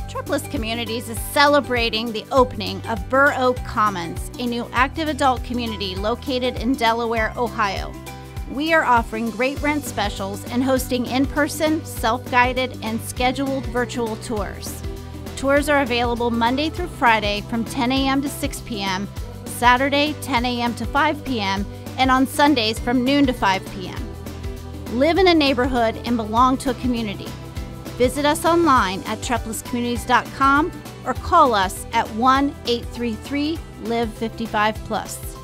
Tripless Communities is celebrating the opening of Burr Oak Commons, a new active adult community located in Delaware, Ohio. We are offering great rent specials and hosting in-person, self-guided, and scheduled virtual tours. Tours are available Monday through Friday from 10 a.m. to 6 p.m., Saturday 10 a.m. to 5 p.m., and on Sundays from noon to 5 p.m. Live in a neighborhood and belong to a community. Visit us online at triplesscommunities.com or call us at 1-833-LIVE55+.